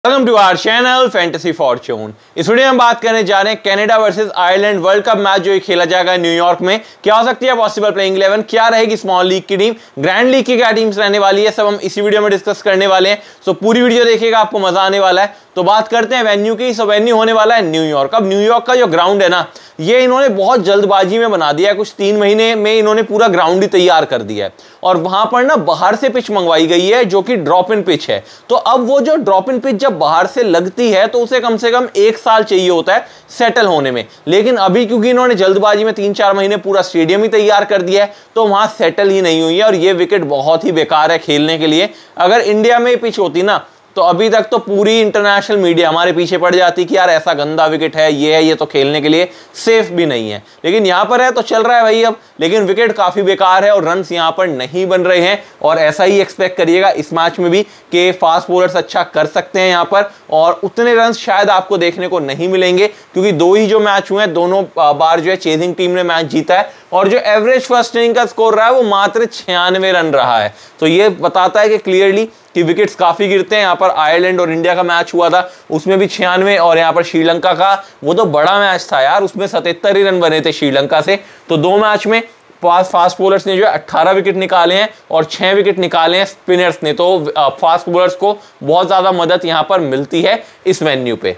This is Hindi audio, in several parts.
Welcome to our channel fantasy fortune. इस वीडियो में हम बात करने जा रहे हैं Canada versus Ireland world cup match जो खेला जाएगा न्यूयॉर्क में। क्या हो सकती है पॉसिबल प्लेइंग 11, क्या रहेगी स्मॉल लीग की टीम, ग्रैंड लीग की क्या टीम्स रहने वाली है, सब हम इसी वीडियो में डिस्कस करने वाले हैं। सो पूरी वीडियो देखिएगा, आपको मजा आने वाला है। तो बात करते हैं वेन्यू की। सो वेन्यू होने वाला है न्यूयॉर्क। अब न्यूयॉर्क का जो ग्राउंड है ना, ये इन्होंने बहुत जल्दबाजी में बना दिया है। कुछ 3 महीने में इन्होंने पूरा ग्राउंड ही तैयार कर दिया है और वहां पर ना बाहर से पिच मंगवाई गई है जो कि ड्रॉप इन पिच है। तो अब वो जो ड्रॉप इन पिच जब बाहर से लगती है तो उसे कम से कम 1 साल चाहिए होता है सेटल होने में। लेकिन अभी क्योंकि इन्होंने जल्दबाजी में 3-4 महीने पूरा स्टेडियम ही तैयार कर दिया है तो वहां सेटल ही नहीं हुई है और ये विकेट बहुत ही बेकार है खेलने के लिए। अगर इंडिया में पिच होती ना तो अभी तक तो पूरी इंटरनेशनल मीडिया हमारे पीछे पड़ जाती कि यार ऐसा गंदा विकेट है, ये तो खेलने के लिए सेफ भी नहीं है। लेकिन यहां पर है तो चल रहा है भाई अब। लेकिन विकेट काफी बेकार है और रन्स यहां पर नहीं बन रहे हैं और ऐसा ही एक्सपेक्ट करिएगा इस मैच में भी कि फास्ट बॉलर्स अच्छा कर सकते हैं यहां पर और उतने रन्स शायद आपको देखने को नहीं मिलेंगे क्योंकि 2 ही जो मैच हुए हैं दोनों बार जो है चेजिंग टीम ने मैच जीता है और जो एवरेज फर्स्ट इनिंग का स्कोर रहा है वो मात्र 96 रन रहा है। तो ये बताता है कि क्लियरली कि विकेट्स काफी गिरते हैं। यहाँ पर आयरलैंड और इंडिया का मैच हुआ था उसमें भी 96 और यहाँ पर श्रीलंका का वो तो बड़ा मैच था यार, उसमें 77 ही रन बने थे श्रीलंका से। तो 2 मैच में फास्ट बॉलर्स ने जो है 18 विकेट निकाले हैं और 6 विकेट निकाले हैं स्पिनर्स ने। तो फास्ट बॉलर्स को बहुत ज्यादा मदद यहाँ पर मिलती है इस वेन्यू पे।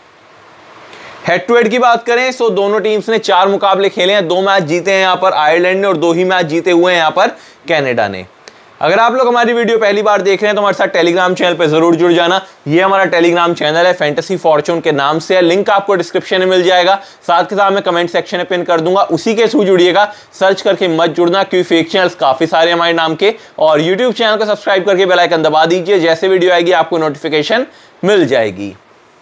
हेड टू हेड की बात करें तो दोनों टीम्स ने 4 मुकाबले खेले हैं, 2 मैच जीते हैं यहाँ पर आयरलैंड ने और 2 ही मैच जीते हुए हैं यहाँ पर कनाडा ने। अगर आप लोग हमारी वीडियो पहली बार देख रहे हैं तो हमारे साथ टेलीग्राम चैनल पे जरूर जुड़ जाना। ये हमारा टेलीग्राम चैनल है, फैंटेसी फॉर्चून के नाम से है। लिंक आपको डिस्क्रिप्शन में मिल जाएगा, साथ के साथ मैं कमेंट सेक्शन में पिन कर दूंगा, उसी के थ्रू जुड़िएगा। सर्च करके मत जुड़ना क्योंकि फेक चैनल्स काफी सारे हमारे नाम के। और यूट्यूब चैनल को सब्सक्राइब करके बेल आइकन दबा दीजिए, जैसे वीडियो आएगी आपको नोटिफिकेशन मिल जाएगी।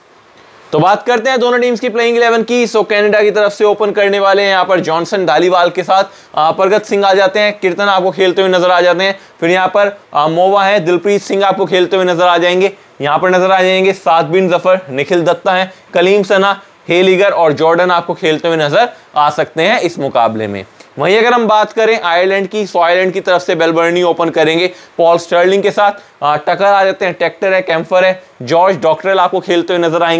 तो बात करते हैं दोनों टीम्स की प्लेइंग 11 की। सो कनाडा की तरफ से ओपन करने वाले हैं यहाँ पर जॉनसन धालीवाल के साथ परगत सिंह आ जाते हैं, कीर्तन आपको खेलते हुए नजर आ जाते हैं। फिर यहाँ पर मोवा है, दिलप्रीत सिंह आपको खेलते हुए नजर आ जाएंगे। यहाँ पर नजर आ जाएंगे सादबिन जफर, निखिल दत्ता है, कलीम सना, हेलिगर और जॉर्डन आपको खेलते हुए नजर आ सकते हैं इस मुकाबले में। वहीं अगर हम बात करें आयरलैंड की, सो आयरलैंड की तरफ से बेलबर्नी ओपन करेंगे पॉल स्टर्लिंग के साथ। टकर आ जाते हैं, टेक्टर है, कैम्फर है, जॉर्ज डॉक्टरेल आपको खेलते हुए नजर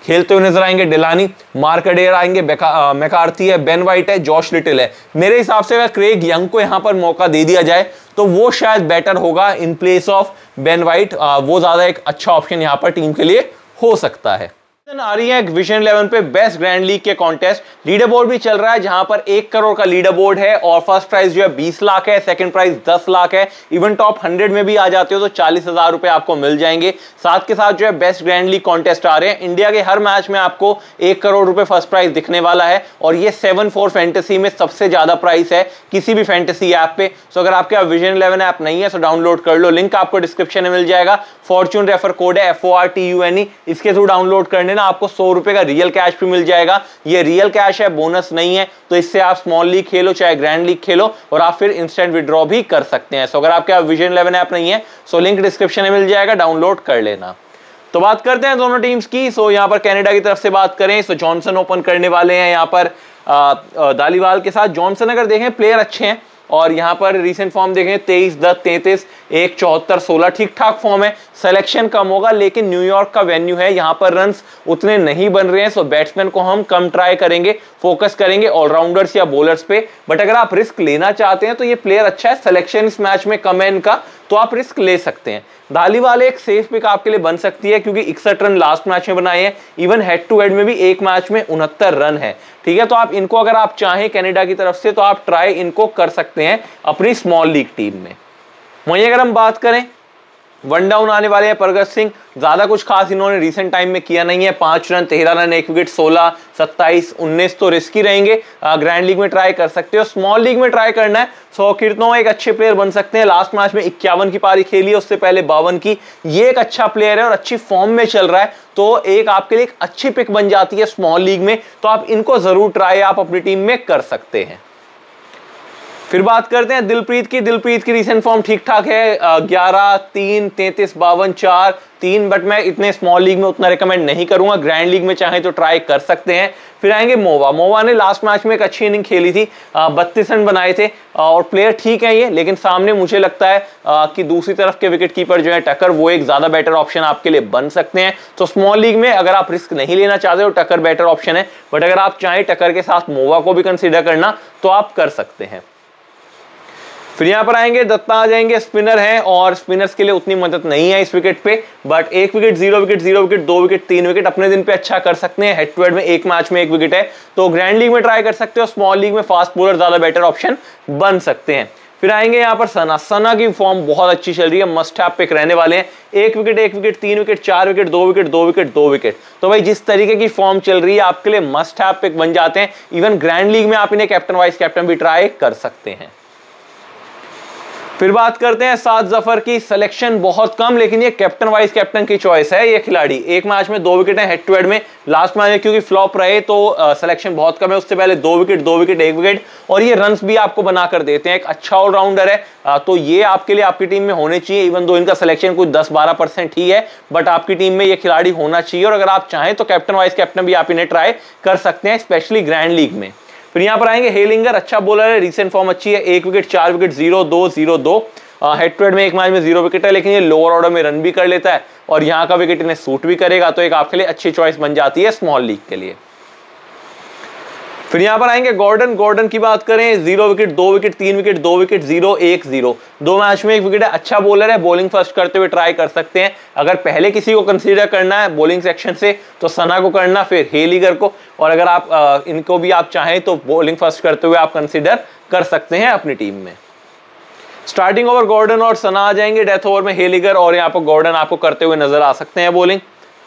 आएंगे, डेलानी, मार्कडेयर आएंगे, मैकार्थी है, बेन वाइट है, जॉश लिटिल है। मेरे हिसाब से अगर क्रेग यंग को यहाँ पर मौका दे दिया जाए तो वो शायद बेटर होगा in place of Ben White. वो ज्यादा एक अच्छा ऑप्शन यहाँ पर टीम के लिए हो सकता है। आ रही है विजन 11 पे बेस्ट ग्रैंड लीग के कॉन्टेस्ट। लीडर बोर्ड भी चल रहा है जहां पर 1 करोड़ का लीडर बोर्ड है और फर्स्ट प्राइज जो है 20 लाख है, सेकंड प्राइज 10 लाख है। इवन टॉप 100 में भी आ जाते हो तो 40,000 रुपए आपको मिल जाएंगे। साथ के साथ जो है बेस्ट ग्रैंड लीग कॉन्टेस्ट आ रहे हैं। इंडिया के हर मैच में आपको 1 करोड़ रुपए फर्स्ट प्राइज दिखने वाला है और ये 7-4 फैंटेसी में सबसे ज्यादा प्राइस है किसी भी फैंटेसी ऐप पे। सो अगर आपके विजन 11 ऐप नहीं है तो डाउनलोड कर लो, लिंक आपको डिस्क्रिप्शन में मिल जाएगा। फॉर्चून रेफर कोड है FORTUNE, इसके थ्रू डाउनलोड करने ना आपको 100 रुपए का रियल कैश भी मिल जाएगा। ये रियल कैश है, बोनस नहीं है। तो इससे आप स्मॉल लीग खेलो चाहे ग्रैंड लीग खेलो और आप फिर इंस्टेंट विड्रॉ भी कर सकते हैं। सो अगर आपके विजन 11 ऐप नहीं है सो लिंक डिस्क्रिप्शन में मिल जाएगा, डाउनलोड कर लेना। तो बात करते हैं दोनों टीम्स की। सो यहाँ पर कनाडा की तरफ से बात करें तो जॉनसन ओपन करने वाले हैं यहाँ पर धालीवाल के साथ। जॉनसन अगर देखें प्लेयर अच्छे हैं और यहाँ पर रीसेंट फॉर्म देखें 23, 10, 33, 1, 74, 16 ठीक ठाक फॉर्म है। सिलेक्शन कम होगा लेकिन न्यूयॉर्क का वेन्यू है, यहाँ पर रन्स उतने नहीं बन रहे हैं। सो बैट्समैन को हम कम ट्राई करेंगे, फोकस करेंगे ऑलराउंडर्स या बॉलर्स पे। बट अगर आप रिस्क लेना चाहते हैं तो ये प्लेयर अच्छा है, सिलेक्शन इस मैच में कम है इनका, तो आप रिस्क ले सकते हैं। धालीवाल एक सेफ पिक आपके लिए बन सकती है क्योंकि 61 रन लास्ट मैच में बनाए हैं। इवन हेड टू हेड में भी एक मैच में 69 रन है। ठीक है, तो आप इनको अगर आप चाहें कनाडा की तरफ से तो आप ट्राई इनको कर सकते हैं अपनी स्मॉल लीग टीम में। वहीं अगर हम बात करें वन डाउन आने वाले हैं परगत सिंह, ज्यादा कुछ खास इन्होंने रीसेंट टाइम में किया नहीं है। 5 रन, 13 रन, 1 विकेट, 16, 27, 19 तो रिस्की रहेंगे। ग्रैंड लीग में ट्राई कर सकते हो, स्मॉल लीग में ट्राई करना है। सो कीर्तनों एक अच्छे प्लेयर बन सकते हैं। लास्ट मैच में 51 की पारी खेली है, उससे पहले 52 की। ये एक अच्छा प्लेयर है और अच्छी फॉर्म में चल रहा है, तो एक आपके लिए एक अच्छी पिक बन जाती है स्मॉल लीग में। तो आप इनको जरूर ट्राई आप अपनी टीम में कर सकते हैं। फिर बात करते हैं दिलप्रीत की रीसेंट फॉर्म ठीक ठाक है, 11, 3, 33, 52, 4, 3, बट मैं इतने स्मॉल लीग में उतना रिकमेंड नहीं करूंगा। ग्रैंड लीग में चाहे तो ट्राई कर सकते हैं। फिर आएंगे मोवा ने लास्ट मैच में एक अच्छी इनिंग खेली थी, 32 रन बनाए थे और प्लेयर ठीक है ये, लेकिन सामने मुझे लगता है कि दूसरी तरफ के विकेट कीपर जो है टकर, वो एक ज्यादा बेटर ऑप्शन आपके लिए बन सकते हैं। तो स्मॉल लीग में अगर आप रिस्क नहीं लेना चाहते हो टकर बेटर ऑप्शन है, बट अगर आप चाहें टकर के साथ मोवा को भी कंसीडर करना तो आप कर सकते हैं। फिर यहां पर आएंगे दत्ता आ जाएंगे, स्पिनर हैं और स्पिनर्स के लिए उतनी मदद नहीं है इस विकेट पे, but 1 wicket 0 wicket 0 wicket 2 wicket 3 wicket अपने दिन पे अच्छा कर सकते हैं। हेड टू हेड में एक मैच में 1 विकेट है, तो ग्रैंड लीग में ट्राई कर सकते हो। स्मॉल लीग में फास्ट बॉलर ज्यादा बेटर ऑप्शन बन सकते हैं। फिर आएंगे यहाँ पर सना की फॉर्म बहुत अच्छी चल रही है, मस्ट हैव पिक रहने वाले हैं। 1 wicket 1 wicket 3 wicket 4 wicket 2 wicket 2 wicket 2 wicket, तो भाई जिस तरीके की फॉर्म चल रही है आपके लिए मस्ट हैव पिक बन जाते हैं। इवन ग्रैंड लीग में आप इन्हें कैप्टन वाइस कैप्टन भी ट्राई कर सकते हैं। फिर बात करते हैं साद जफर की, सिलेक्शन बहुत कम, लेकिन ये कैप्टन वाइस कैप्टन की चॉइस है। ये खिलाड़ी एक मैच में 2 विकेट है हेड टू हेड में, लास्ट मैच में क्योंकि फ्लॉप रहे तो सिलेक्शन बहुत कम है। उससे पहले 2 विकेट 2 विकेट 1 विकेट, और ये रन्स भी आपको बनाकर देते हैं। एक अच्छा ऑलराउंडर है, तो ये आपके लिए आपकी टीम में होने चाहिए। इवन दो इनका सिलेक्शन कुछ 10-12% ही है, बट आपकी टीम में ये खिलाड़ी होना चाहिए। और अगर आप चाहें तो कैप्टन वाइस कैप्टन भी आप इन्हें ट्राई कर सकते हैं, स्पेशली ग्रैंड लीग में। फिर यहां पर आएंगे हेलिंगर, अच्छा बॉलर है, रीसेंट फॉर्म अच्छी है। 1 wicket 4 wicket 0-2 0-2, head to head में एक मैच में 0 विकेट है, लेकिन ये लोअर ऑर्डर में रन भी कर लेता है और यहाँ का विकेट इन्हें सूट भी करेगा, तो एक आपके लिए अच्छी चॉइस बन जाती है स्मॉल लीग के लिए। फिर यहां पर आएंगे गॉर्डन की बात करें, 0 wicket 2 wicket 3 wicket 2 wicket 0-1-0, 2 match में 1 विकेट है। अच्छा बॉलर है, बॉलिंग फर्स्ट करते हुए ट्राई कर सकते हैं। अगर पहले किसी को कंसीडर करना है बॉलिंग सेक्शन से तो सना को करना, फिर हेलिगर को, और अगर आप इनको भी आप चाहें तो बॉलिंग फर्स्ट करते हुए आप कंसीडर कर सकते हैं अपनी टीम में। स्टार्टिंग ओवर गॉर्डन और सना आ जाएंगे, डेथ ओवर में हेलिगर और यहाँ पर गॉर्डन आपको करते हुए नजर आ सकते हैं बॉलिंग।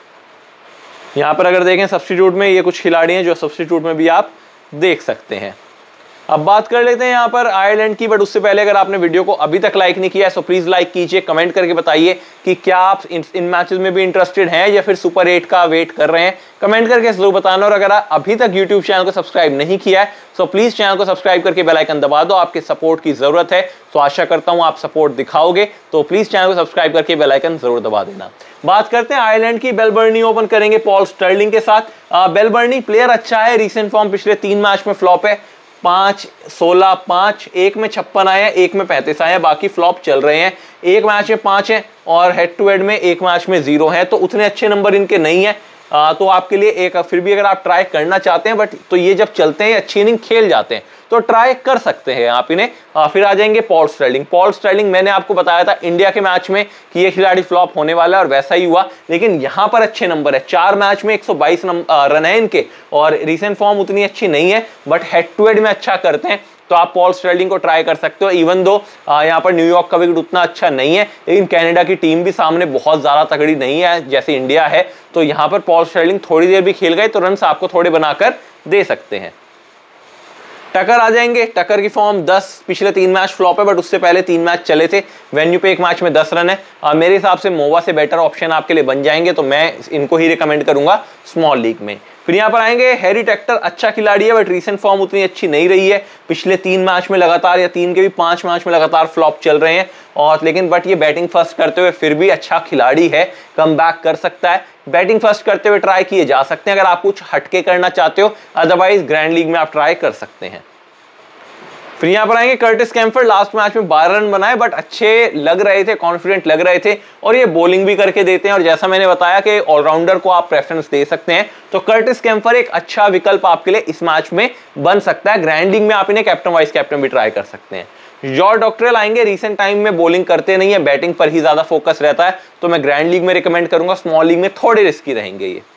यहाँ पर अगर देखें सब्स्टिट्यूट में ये कुछ खिलाड़ी हैं जो सब्स्टिट्यूट में भी आप देख सकते हैं। अब बात कर लेते हैं यहाँ पर आयरलैंड की, बट उससे पहले अगर आपने वीडियो को अभी तक लाइक नहीं किया है तो प्लीज लाइक कीजिए, कमेंट करके बताइए कि क्या आप इन मैचेस में भी इंटरेस्टेड हैं या फिर सुपर 8 का वेट कर रहे हैं। कमेंट करके जरूर बताना, और अगर आप अभी तक यूट्यूब चैनल को सब्सक्राइब नहीं किया है तो प्लीज चैनल को सब्सक्राइब करके बेल आइकन दबा दो। आपके सपोर्ट की जरूरत है, तो आशा करता हूं आप सपोर्ट दिखाओगे, तो प्लीज चैनल को सब्सक्राइब करके बेल आइकन जरूर दबा देना। बात करते हैं आयरलैंड की, बेलबर्नी ओपन करेंगे पॉल स्टर्लिंग के साथ। बेलबर्नी प्लेयर अच्छा है, रीसेंट फॉर्म पिछले 3 मैच में फ्लॉप है, 5, 16, 5, 1 में 56 आए हैं, 1 में 35 आए हैं, बाकी फ्लॉप चल रहे हैं। 1 मैच में 5 है और हेड टू हेड में 1 मैच में 0 है, तो उतने अच्छे नंबर इनके नहीं है। तो आपके लिए एक फिर भी अगर आप ट्राई करना चाहते हैं, बट तो ये जब चलते हैं अच्छी इनिंग खेल जाते हैं तो ट्राई कर सकते हैं आप इन्हें। फिर आ जाएंगे पॉल स्टर्लिंग मैंने आपको बताया था इंडिया के मैच में कि ये खिलाड़ी फ्लॉप होने वाला है और वैसा ही हुआ, लेकिन यहां पर अच्छे नंबर है। 4 मैच में 122 रन है इनके और रीसेंट फॉर्म उतनी अच्छी नहीं है, बट हेड टू हेड में अच्छा करते हैं, तो आप पॉल स्टर्लिंग को ट्राई कर सकते हो। इवन दो यहाँ पर न्यूयॉर्क का विकेट उतना अच्छा नहीं है, लेकिन कनाडा की टीम भी सामने बहुत ज्यादा तगड़ी नहीं है जैसे इंडिया है, तो यहाँ पर पॉल स्टर्लिंग थोड़ी देर भी खेल गए तो रन आपको थोड़े बनाकर दे सकते हैं। टकर आ जाएंगे, टकर की फॉर्म 10, पिछले 3 मैच फ्लॉप है, बट उससे पहले 3 मैच चले थे। वेन्यू पे एक मैच में 10 रन है। मेरे हिसाब से मोवा से बेटर ऑप्शन आपके लिए बन जाएंगे, तो मैं इनको ही रिकमेंड करूंगा स्मॉल लीग में। फिर यहाँ पर आएंगे हैरी टेक्टर, अच्छा खिलाड़ी है बट रीसेंट फॉर्म उतनी अच्छी नहीं रही है। पिछले 3 मैच में लगातार या 3 के भी 5 मैच में लगातार फ्लॉप चल रहे हैं, और लेकिन बट ये बैटिंग फर्स्ट करते हुए फिर भी अच्छा खिलाड़ी है, कम बैक कर सकता है। बैटिंग फर्स्ट करते हुए ट्राई किए जा सकते हैं अगर आप कुछ हटके करना चाहते हो, अदरवाइज ग्रैंड लीग में आप ट्राई कर सकते हैं। फिर यहाँ पर आएंगे कर्टिस कैम्फर्ड, लास्ट मैच में 12 रन बनाए बट अच्छे लग रहे थे, कॉन्फिडेंट लग रहे थे, और ये बॉलिंग भी करके देते हैं, और जैसा मैंने बताया कि ऑलराउंडर को आप प्रेफरेंस दे सकते हैं, तो कर्टिस कैम्फर्ड एक अच्छा विकल्प आपके लिए इस मैच में बन सकता है। ग्रैंड लीग में आप इन्हें कैप्टन वाइस कैप्टन भी ट्राई कर सकते हैं। जॉर्ज डॉक्टरेल आएंगे, रीसेंट टाइम में बॉलिंग करते नहीं है, बैटिंग पर ही ज्यादा फोकस रहता है, तो मैं ग्रैंड लीग में रिकमेंड करूंगा। स्मॉल लीग में थोड़े रिस्की रहेंगे ये।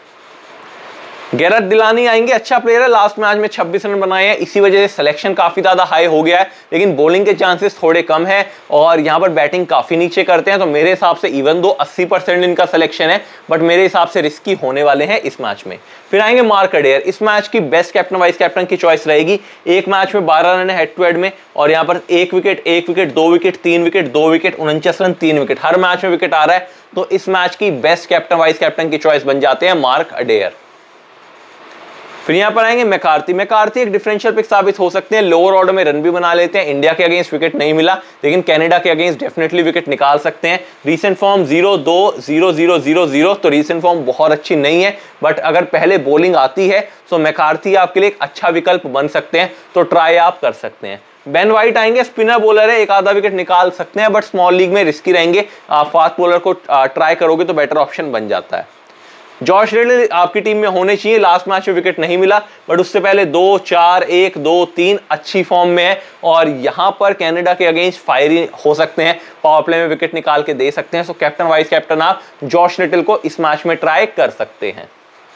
गैरट डिलानी आएंगे, अच्छा प्लेयर है, लास्ट मैच में 26 रन बनाए हैं, इसी वजह से सिलेक्शन काफी ज्यादा हाई हो गया है, लेकिन बॉलिंग के चांसेस थोड़े कम है और यहाँ पर बैटिंग काफी नीचे करते हैं, तो मेरे हिसाब से इवन दो 80% इनका सिलेक्शन है, बट मेरे हिसाब से रिस्की होने वाले हैं इस मैच में। फिर आएंगे मार्क अडेयर, इस मैच की बेस्ट कैप्टन वाइस कैप्टन की चॉइस रहेगी। एक मैच में 12 रन है हेड टू हेड में, और यहाँ पर 1 wicket 1 wicket 2 wicket 3 wicket 2 wicket 49 run 3 wicket, हर मैच में विकेट आ रहा है, तो इस मैच की बेस्ट कैप्टन वाइस कैप्टन की चॉइस बन जाते हैं मार्क अडेयर। फिर यहाँ पर आएंगे मैकार्थी एक डिफरेंशियल पिक साबित हो सकते हैं, लोअर ऑर्डर में रन भी बना लेते हैं। इंडिया के अगेंस्ट विकेट नहीं मिला, लेकिन कनाडा के अगेंस्ट डेफिनेटली विकेट निकाल सकते हैं। रीसेंट फॉर्म 0-2, 0-0-0-0, तो रीसेंट फॉर्म बहुत अच्छी नहीं है, बट अगर पहले बॉलिंग आती है तो मैकार्थी आपके लिए एक अच्छा विकल्प बन सकते हैं, तो ट्राई आप कर सकते हैं। बेन वाइट आएंगे, स्पिनर बॉलर है, एक आधा विकेट निकाल सकते हैं, बट स्मॉल लीग में रिस्की रहेंगे। आप फास्ट बॉलर को ट्राई करोगे तो बेटर ऑप्शन बन जाता है। जॉश रिटल आपकी टीम में होने चाहिए, लास्ट मैच में विकेट नहीं मिला, बट उससे पहले 2-4-1-2-3 अच्छी फॉर्म में है, और यहां पर कनाडा के अगेंस्ट फायरी हो सकते हैं, पावर प्ले में विकेट निकाल के दे सकते हैं। सो कैप्टन वाइस कैप्टन आप जॉश रिटल को इस मैच में ट्राई कर सकते हैं।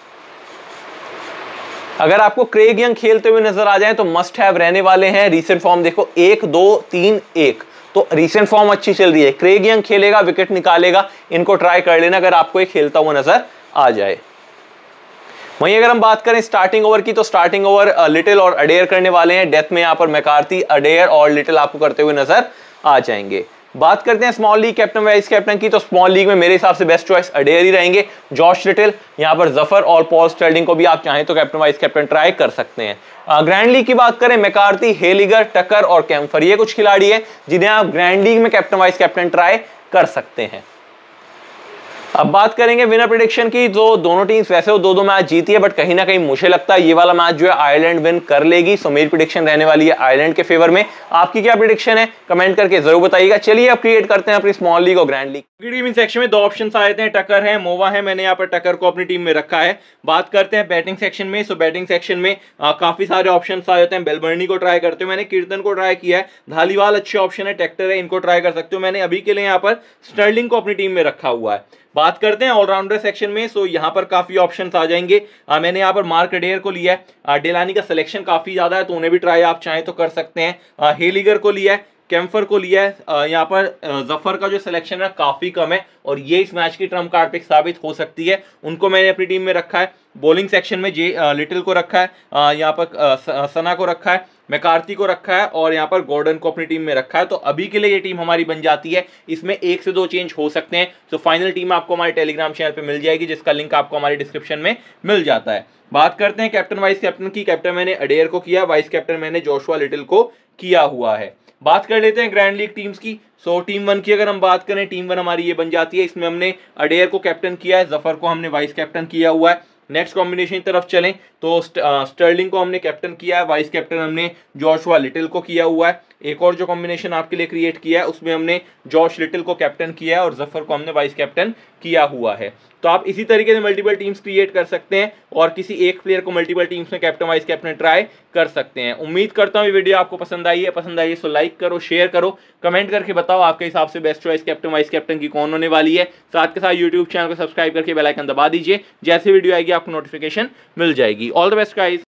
अगर आपको क्रेग यंग खेलते हुए नजर आ जाए तो मस्ट हैव रहने वाले हैं। रीसेंट फॉर्म देखो 1-2-3-1, तो रीसेंट फॉर्म अच्छी चल रही है। क्रेग यंग खेलेगा, विकेट निकालेगा, इनको ट्राई कर लेना अगर आपको ये खेलता हुआ नजर आ जाए। वहीं अगर हम बात करें स्टार्टिंग ओवर की, तो स्टार्टिंग ओवर लिटिल और अडेयर करने वाले हैं। डेथ में यहां पर मैकार्थी, अडेयर और लिटिल आपको करते हुए नजर आ जाएंगे। बात करते हैं small league captain vice captain की, तो स्मॉल लीग में मेरे हिसाब से बेस्ट चॉइस अडेयर ही रहेंगे। जॉश रिटल, यहां पर जफर और पॉल स्टर्लिंग को भी आप चाहें तो कैप्टन वाइस कैप्टन ट्राई कर सकते हैं। ग्रैंड लीग की बात करें, मैकार्थी, हेलिगर, टकर और कैम्फर, ये कुछ खिलाड़ी हैं जिन्हें आप ग्रैंड लीग में कैप्टन वाइस कैप्टन ट्राई कर सकते हैं। अब बात करेंगे विनर प्रेडिक्शन की, तो दोनों टीम्स वैसे वो 2-2 मैच जीती है, बट कहीं ना कहीं मुझे लगता है ये वाला मैच जो है आयरलैंड विन कर लेगी। सो मेरी प्रेडिक्शन रहने वाली है आयरलैंड के फेवर में। आपकी क्या प्रेडिक्शन है कमेंट करके जरूर बताइएगा। चलिए अब क्रिएट करते हैं अपनी स्मॉल लीग और ग्रैंड लीग। टीम सेक्शन में 2 ऑप्शन आए थे, टकर है, मोवा है। मैंने यहाँ पर टकर को अपनी टीम में रखा है। बात करते हैं बैटिंग सेक्शन में, सो बैटिंग सेक्शन में काफी सारे ऑप्शन आ जाते हैं। बेलबर्नी को ट्राई करते हो, मैंने कीर्तन को ट्राई किया है। धालीवाल अच्छे ऑप्शन है, टेक्टर है, इनको ट्राई कर सकते हो। मैंने अभी के लिए यहाँ पर स्टर्लिंग को अपनी टीम में रखा हुआ है। बात करते हैं ऑलराउंडर सेक्शन में, सो यहाँ पर काफी ऑप्शंस आ जाएंगे। मैंने यहाँ पर मार्क अडेयर को लिया है। डेलानी का सिलेक्शन काफी ज्यादा है, तो उन्हें भी ट्राई आप चाहें तो कर सकते हैं। हेलिगर को लिया है, कैम्फर को लिया है। यहाँ पर जफर का जो सिलेक्शन है काफी कम है, और ये इस मैच की ट्रम्प कार्ड पिक साबित हो सकती है। उनको मैंने अपनी टीम में रखा है। बॉलिंग सेक्शन में लिटिल को रखा है, यहाँ पर सना को रखा है, मैकार्थी को रखा है, और यहाँ पर गॉर्डन को अपनी टीम में रखा है। तो अभी के लिए ये टीम हमारी बन जाती है। इसमें 1 से 2 चेंज हो सकते हैं। तो फाइनल टीम आपको हमारे टेलीग्राम चैनल पे मिल जाएगी, जिसका लिंक आपको हमारे डिस्क्रिप्शन में मिल जाता है। बात करते हैं कैप्टन वाइस कैप्टन की। कैप्टन मैंने अडेयर को किया, वाइस कैप्टन मैंने जोशुआ लिटिल को किया हुआ है। बात कर लेते हैं ग्रैंड लीग टीम्स की। सो टीम 1 की अगर हम बात करें, टीम 1 हमारी ये बन जाती है। इसमें हमने अडेयर को कैप्टन किया है, जफर को हमने वाइस कैप्टन किया हुआ है। नेक्स्ट कॉम्बिनेशन की तरफ चलें तो स्टर्लिंग को हमने कैप्टन किया है, वाइस कैप्टन हमने जोशुआ लिटिल को किया हुआ है। एक और जो कॉम्बिनेशन आपके लिए क्रिएट किया है उसमें हमने जॉश लिटिल को कैप्टन किया है और जफर को हमने वाइस कैप्टन किया हुआ है। तो आप इसी तरीके से मल्टीपल टीम्स क्रिएट कर सकते हैं और किसी एक प्लेयर को मल्टीपल टीम्स में कैप्टन वाइस कैप्टन ट्राई कर सकते हैं। उम्मीद करता हूँ ये वीडियो आपको पसंद आई है तो लाइक करो, शेयर करो, कमेंट करके बताओ आपके हिसाब से best choice captain vice captain की कौन होने वाली है। साथ के साथ यूट्यूब चैनल को सब्सक्राइब करके बेल आइकन दबा दीजिए, जैसे वीडियो आएगी आपको नोटिफिकेशन मिल जाएगी। All the best guys.